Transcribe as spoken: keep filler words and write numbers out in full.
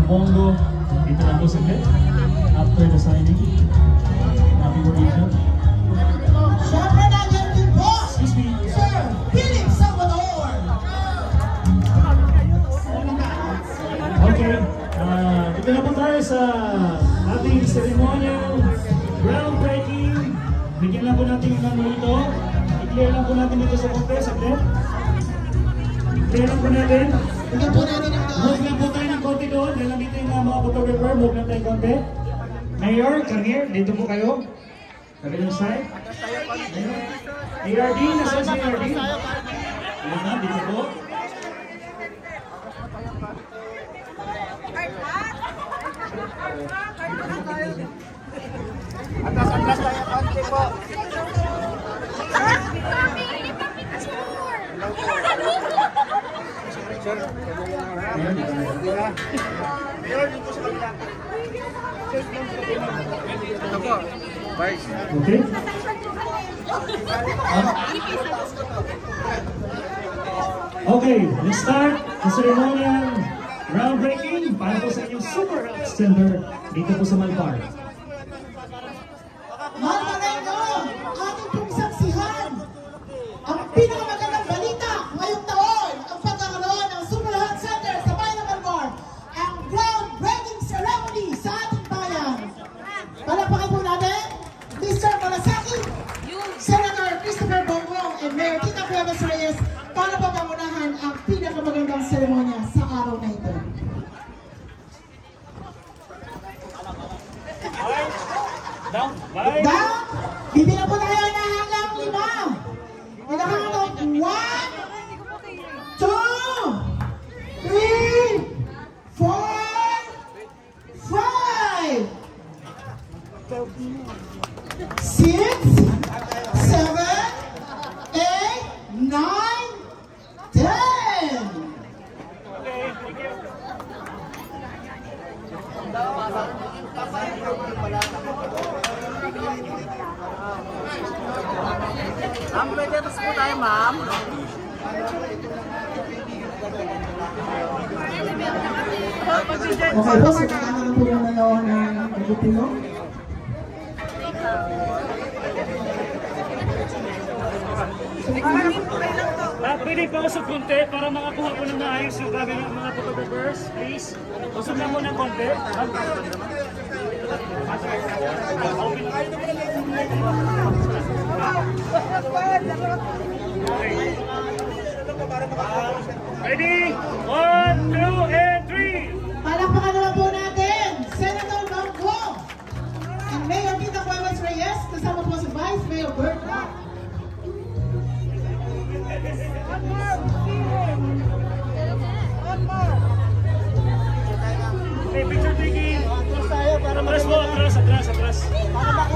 Bongo. Dito lang po saglit. After the signing. Happy Mauritius. Siyempre nandiyan din po, Excuse me. Sir Philip Salvador. Okay. Uh, dito na po tayo sa ating ceremonial groundbreaking. Bigyan lang po natin yung ano ito. I-clear lang po natin dito sa konti. Saglit. I-clear lang po natin. Bigyan po natin ang doon. Move lang po tayo ng konti doon. Dahil lang dito yung uh, mga photographer. Move lang tayo konti. Mayor, come here. Dito po kayo. Kabilang side. A R D, nasa si A R D? Ayan na, dito po. Atlas, atlas tayo, konti po. Sir, Ayan, dito na. hindi na. Mayor, dito po sa kabila. Ito po, Vice. Okay. Okay, let's start the ceremonial groundbreaking para po sa inyong super health center dito po sa Malbar. Malparengo, ating pong saksihan. Ang pinakamagandang balita ngayong taon, ang pagkakaroon ng Super Health Center sa bayan ng Malbar, ang groundbreaking ceremony sa ating bayan. Palapakin po natin, Mister Malasaki, Senator Christopher Bongo, and Mayor Tita Cuevas Reyes para papangunahan ang pinakamagandang seremonya sa araw na ito. Down, bye! Down, bibilang po tayo na hanggang lima. Pinakakatong one, two, three, four, five, six, seven, eight, nine, ten. Ma'am, pwede tapos po tayo, ma'am. Okay po, so kailangan po yung nalawa ng pagpipino. Ah, pwede pa usog konti para makakuha ko ng maayos yung gagawin ng mga photographers, please. Usog lang mo ng konti. Ready? One, two, and three! Palakpakan naman po natin, Senator Bongo and Mayor Tita Cuevas Reyes, kasama po si Vice Mayor Bert Rock. Okay, picture taking. Atlas tayo para Atras mo, atras, atras, atras. para